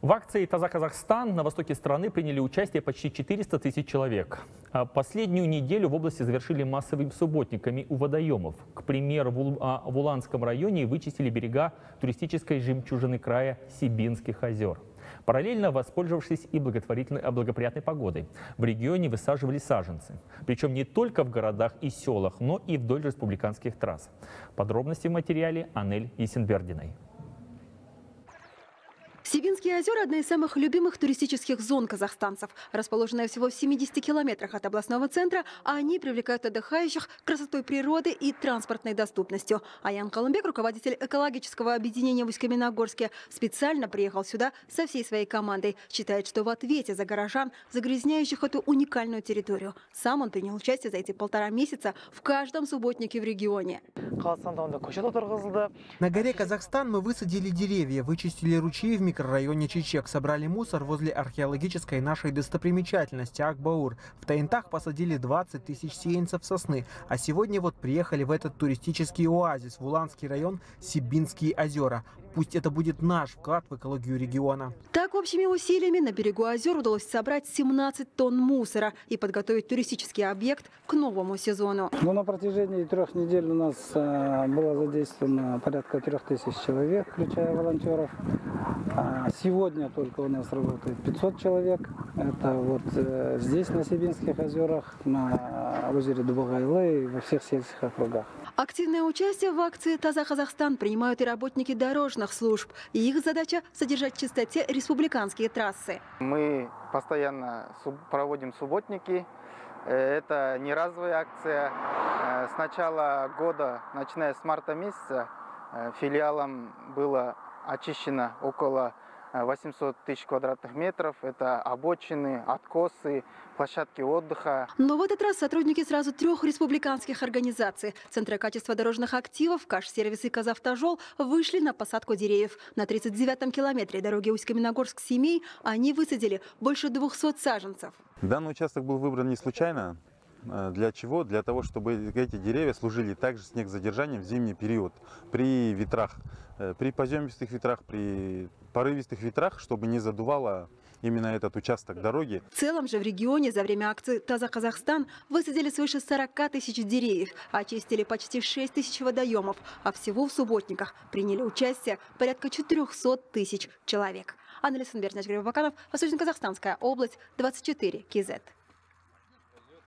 В акции «Таза Казахстан» на востоке страны приняли участие почти 400 тысяч человек. А последнюю неделю в области завершили массовыми субботниками у водоемов. К примеру, в Уланском районе вычистили берега туристической жемчужины края Сибинских озер. Параллельно, воспользовавшись и благоприятной погодой, в регионе высаживали саженцы. Причем не только в городах и селах, но и вдоль республиканских трасс. Подробности в материале Анель Есенбердиной. Сибинские озера – одна из самых любимых туристических зон казахстанцев. Расположенная всего в 70 километрах от областного центра, они привлекают отдыхающих красотой природы и транспортной доступностью. Аян Калымбек, руководитель экологического объединения в Усть-Каменогорске, специально приехал сюда со всей своей командой. Считает, что в ответе за горожан, загрязняющих эту уникальную территорию. Сам он принял участие за эти 1,5 месяца в каждом субботнике в регионе. На горе Казахстан мы высадили деревья, вычистили ручьи в микрорайоне Чечек, собрали мусор возле археологической нашей достопримечательности Акбаур. В Таинтах посадили 20 тысяч сеянцев сосны. А сегодня вот приехали в этот туристический оазис, в Уланский район Сибинские озера. Пусть это будет наш вклад в экологию региона. Так, общими усилиями на берегу озер удалось собрать 17 тонн мусора и подготовить туристический объект к новому сезону. На протяжении 3 недель у нас было задействовано порядка 3000 человек, включая волонтеров. Сегодня только у нас работает 500 человек. Это вот здесь, на Сибинских озерах, на озере Дубагайлы и во всех сельских округах. Активное участие в акции «Таза Казахстан» принимают и работники дорожных служб. И их задача – содержать в чистоте республиканские трассы. Мы постоянно проводим субботники. Это не разовая акция. С начала года, начиная с марта месяца, филиалом было очищено около 800 тысяч квадратных метров. Это обочины, откосы, площадки отдыха. Но в этот раз сотрудники сразу 3 республиканских организаций – Центра качества дорожных активов, Каш-сервис и Казавтожол – вышли на посадку деревьев. На 39-м километре дороги Усть-Каменогорск-Семей они высадили больше 200 саженцев. Данный участок был выбран не случайно. Для чего? Для того, чтобы эти деревья служили также снегозадержанием в зимний период. При ветрах, при поземистых ветрах, при порывистых ветрах, чтобы не задувало именно этот участок дороги. В целом же в регионе за время акции «Таза Казахстан» высадили свыше 40 тысяч деревьев, очистили почти 6 тысяч водоемов, а всего в субботниках приняли участие порядка 400 тысяч человек. Анна Есенбердиной, Восточно-Казахстанская область, 24 КЗ.